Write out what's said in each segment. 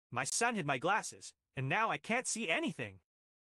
My son hid my glasses, and now I can't see anything.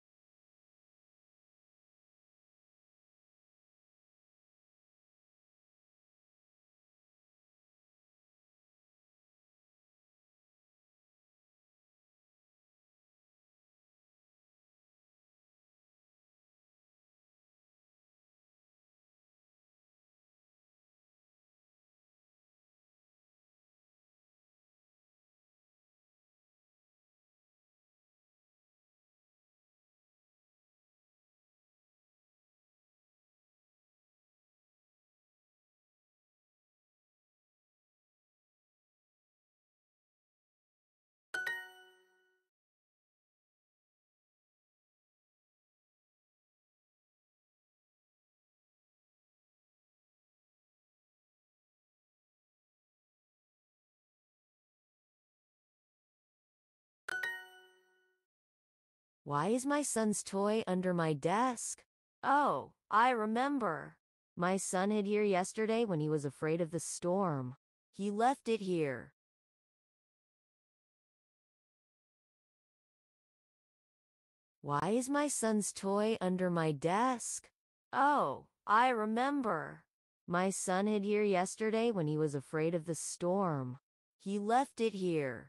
Why is my son's toy under my desk? Oh, I remember. My son hid here yesterday when he was afraid of the storm. He left it here. Why is my son's toy under my desk? Oh, I remember. My son hid here yesterday when he was afraid of the storm. He left it here.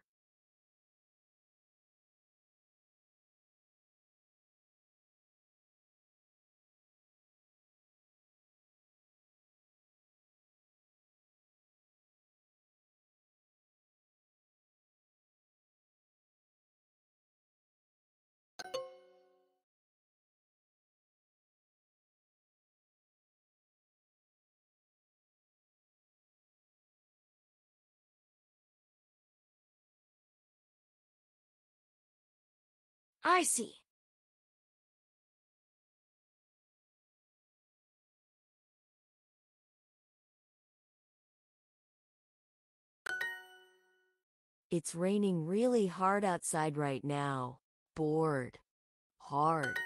I see. It's raining really hard outside right now. Bored. Hard.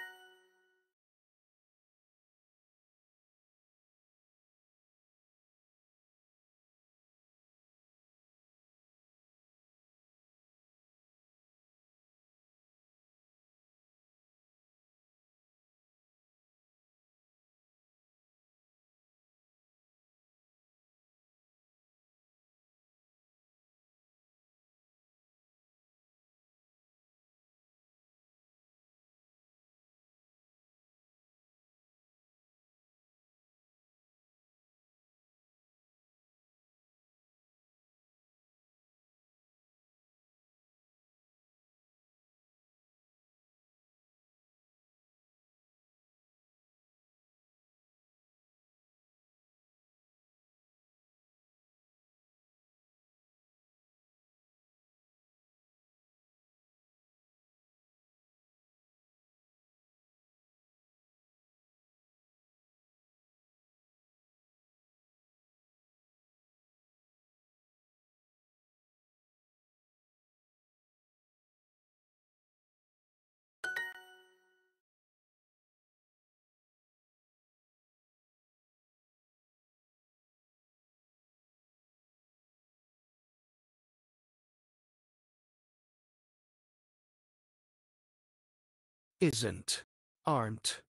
Isn't. Aren't.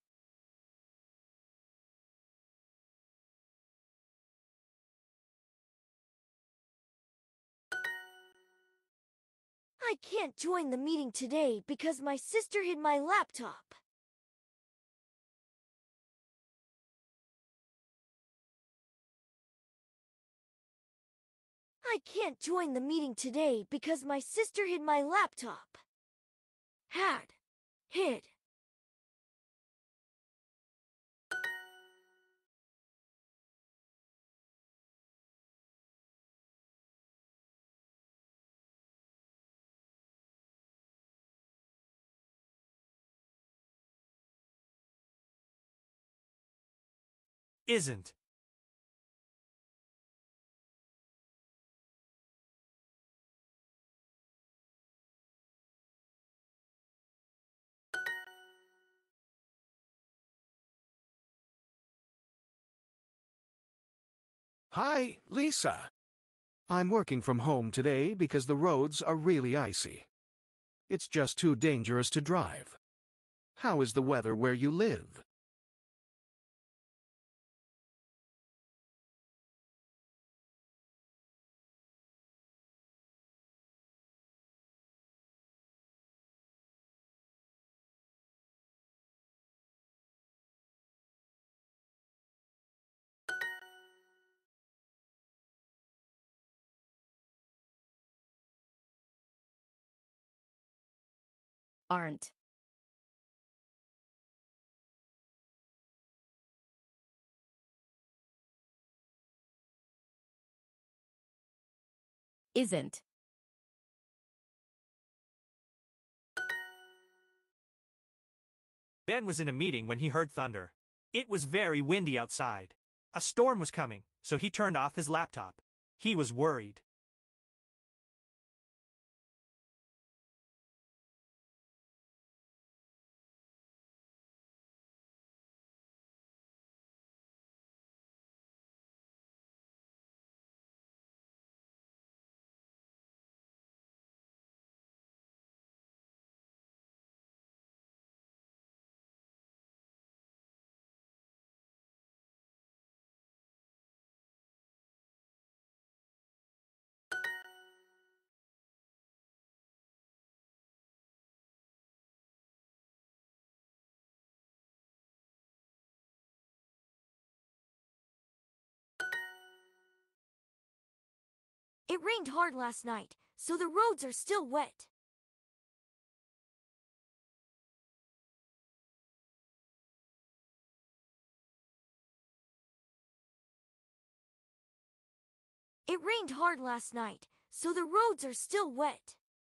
I can't join the meeting today because my sister hid my laptop. I can't join the meeting today because my sister hid my laptop. Had. Hid. Isn't. Hi, Lisa. I'm working from home today because the roads are really icy. It's just too dangerous to drive. How is the weather where you live? Aren't. Isn't. Ben was in a meeting when he heard thunder. It was very windy outside. A storm was coming, so he turned off his laptop. He was worried. It rained hard last night, so the roads are still wet. It rained hard last night, so the roads are still wet.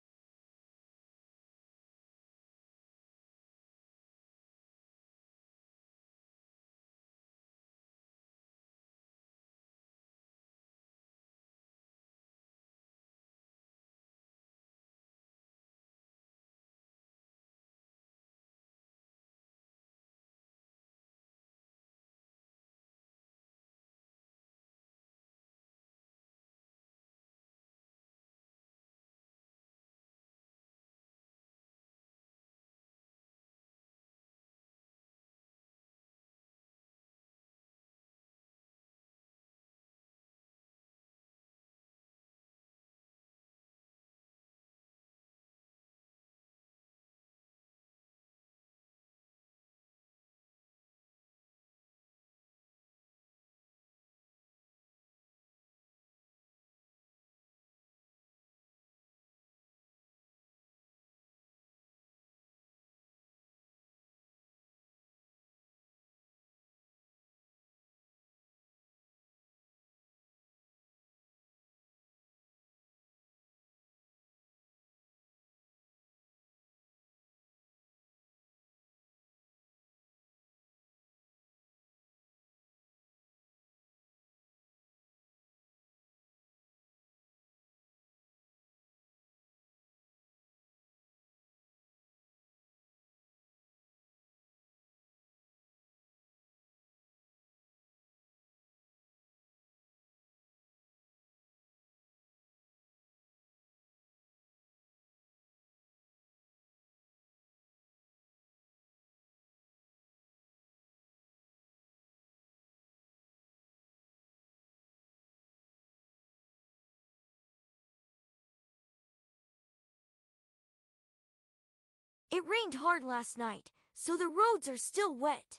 It rained hard last night, so the roads are still wet.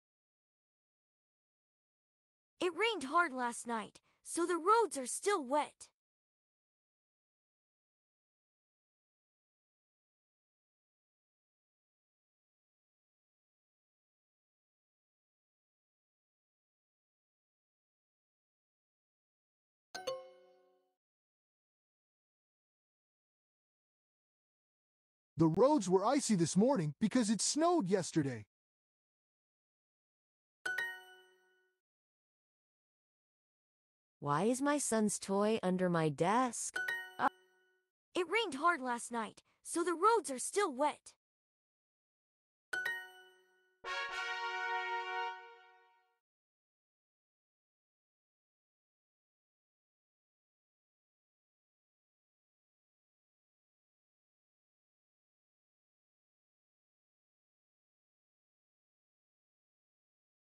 It rained hard last night, so the roads are still wet. The roads were icy this morning because it snowed yesterday. Why is my son's toy under my desk? It rained hard last night, so the roads are still wet.